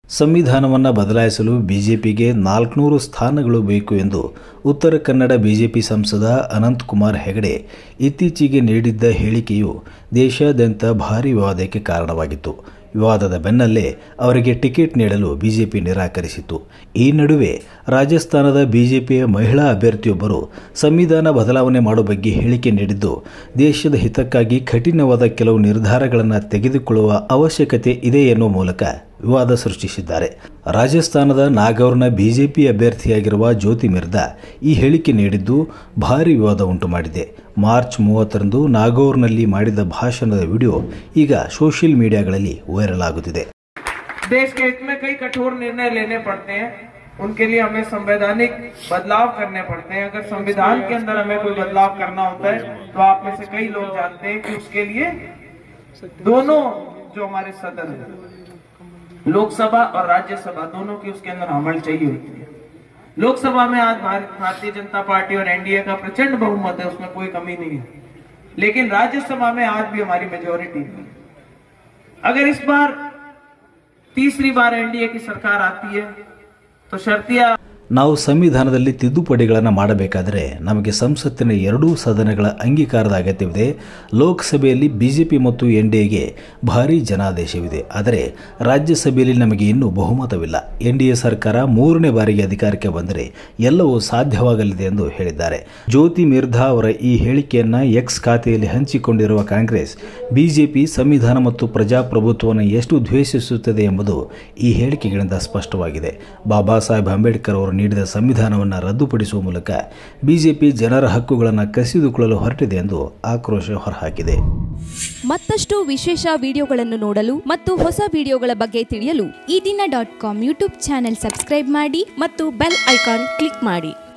ಸಂವಿಧಾನವನ್ನು ಬದಲಾಯಿಸಲು ಬಿಜೆಪಿಗೆ 400 ಸ್ಥಾನಗಳು ಬೇಕು ಎಂದು ಉತ್ತರ ಕನ್ನಡ ಬಿಜೆಪಿ ಸಂಸದ ಅನಂತಕುಮಾರ್ ಹೆಗಡೆ ಇತ್ತೀಚೆಗೆ ನೀಡಿದ್ದ ಹೇಳಿಕೆಯು ದೇಶಾದ್ಯಂತ ಭಾರೀ ವಿವಾದಕ್ಕೆ ಕಾರಣವಾಗಿತ್ತು. ವಿವಾದದ ಬೆನ್ನಲ್ಲೇ ಅವರಿಗೆ ಟಿಕೆಟ್ ನೀಡಲು ಬಿಜೆಪಿ ನಿರಾಕರಿಸಿತು. ಈ ನಡುವೆ ರಾಜಸ್ಥಾನದ ಬಿಜೆಪಿಯ ಮಹಿಳಾ ಅಭ್ಯರ್ಥಿಯೊಬ್ಬರು ಸಂವಿಧಾನ ಬದಲಾವಣೆ ಮಾಡುವ ಬಗ್ಗೆ ಹೇಳಿಕೆ ನೀಡಿದ್ದು, ದೇಶದ ಹಿತಕ್ಕಾಗಿ ಕಠಿಣವಾದ ಕೆಲವು ನಿರ್ಧಾರಗಳನ್ನು ತೆಗೆದುಕೊಳ್ಳುವ ಅವಶ್ಯಕತೆ ಇದೆ ಎನ್ನುವ ಮೂಲಕ ವಿವಾದ ಸೃಷ್ಟಿಸಿದ್ದಾರೆ. ರಾಜಸ್ಥಾನದ ನಾಗೌರ್ನ ಬಿಜೆಪಿ ಅಭ್ಯರ್ಥಿಯಾಗಿರುವ ಜ್ಯೋತಿ ಮಿರ್ಧಾ ಈ ಹೇಳಿಕೆ ನೀಡಿದ್ದು ಭಾರೀ ವಿವಾದ ಉಂಟು ಮಾಡಿದೆ. ಮಾರ್ಚ್ 30ರಂದು ನಾಗೌರ್ನಲ್ಲಿ ಮಾಡಿದ ಭಾಷಣದ ವಿಡಿಯೋ ಈಗ ಸೋಷಿಯಲ್ मीडियाಗಳಲ್ಲಿ ವೈರಲ್ ಆಗುತ್ತಿದೆ. देश के हित में कई कठोर निर्णय लेने पड़ते हैं, उनके लिए हमें संवैधानिक बदलाव करने पड़ते हैं. अगर संविधान के अंदर हमें कोई बदलाव करना होता है तो आप में से कई लोग जानते हैं कि उसके लिए दोनों जो हमारे सदन है, लोकसभा और राज्यसभा, दोनों की उसके अंदर अमल चाहिए होती है. लोकसभा में आज भारतीय जनता पार्टी और एनडीए का प्रचंड बहुमत है, उसमें कोई कमी नहीं है, लेकिन राज्यसभा में आज भी हमारी मेजोरिटी है. अगर इस बार तीसरी बार एनडीए की सरकार आती है तो शर्तिया ನಾವು ಸಂವಿಧಾನದಲ್ಲಿ ತಿದ್ದುಪಡಿಗಳನ್ನು ಮಾಡಬೇಕಾದರೆ ನಮಗೆ ಸಂಸತ್ತಿನ ಎರಡೂ ಸದನಗಳ ಅಂಗೀಕಾರದ ಅಗತ್ಯವಿದೆ. ಲೋಕಸಭೆಯಲ್ಲಿ ಬಿಜೆಪಿ ಮತ್ತು ಎನ್ಡಿಎಗೆ ಭಾರೀ ಜನಾದೇಶವಿದೆ, ಆದರೆ ರಾಜ್ಯಸಭೆಯಲ್ಲಿ ನಮಗೆ ಇನ್ನೂ ಬಹುಮತವಿಲ್ಲ. ಎನ್ಡಿಎ ಸರ್ಕಾರ 3ನೇ ಬಾರಿಗೆ ಅಧಿಕಾರಕ್ಕೆ ಬಂದರೆ ಎಲ್ಲವೂ ಸಾಧ್ಯವಾಗಲಿದೆ ಎಂದು ಹೇಳಿದ್ದಾರೆ. ಜ್ಯೋತಿ ಮಿರ್ಧಾ ಅವರ ಈ ಹೇಳಿಕೆಯನ್ನು ಎಕ್ಸ್ ಖಾತೆಯಲ್ಲಿ ಹಂಚಿಕೊಂಡಿರುವ ಕಾಂಗ್ರೆಸ್, ಬಿಜೆಪಿ ಸಂವಿಧಾನ ಮತ್ತು ಪ್ರಜಾಪ್ರಭುತ್ವವನ್ನು ಎಷ್ಟು ದ್ವೇಷಿಸುತ್ತದೆ ಎಂಬುದು ಈ ಹೇಳಿಕೆಗಳಿಂದ ಸ್ಪಷ್ಟವಾಗಿದೆ. ಬಾಬಾ ಸಾಹೇಬ್ ಅಂಬೇಡ್ಕರ್ ಅವರು ನೀಡಿದ ಸಂವಿಧಾನವನ್ನು ರದ್ದುಪಡಿಸುವ ಮೂಲಕ ಬಿಜೆಪಿ ಜನರ ಹಕ್ಕುಗಳನ್ನು ಕಸಿದುಕೊಳ್ಳಲು ಹೊರಟಿದೆ ಎಂದು ಆಕ್ರೋಶ ಹೊರಹಾಕಿದೆ. ಮತ್ತಷ್ಟು ವಿಶೇಷ ವಿಡಿಯೋಗಳನ್ನು ನೋಡಲು ಮತ್ತು ಹೊಸ ವಿಡಿಯೋಗಳ ಬಗ್ಗೆ ತಿಳಿಯಲು ಈ ದಿನ .com ಯೂಟ್ಯೂಬ್ ಚಾನೆಲ್ ಸಬ್ಸ್ಕ್ರೈಬ್ ಮಾಡಿ ಮತ್ತು ಬೆಲ್ ಐಕಾನ್ ಕ್ಲಿಕ್ ಮಾಡಿ.